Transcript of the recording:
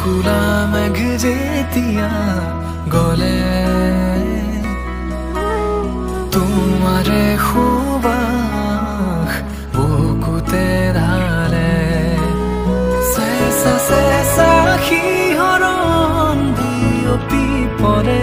কুলা মেঘ যেতিয়া গলে তোমাৰে সুবাস বুকুতে ঢালে চেঁচা চেঁচা শিহৰণ বিয়পি পৰে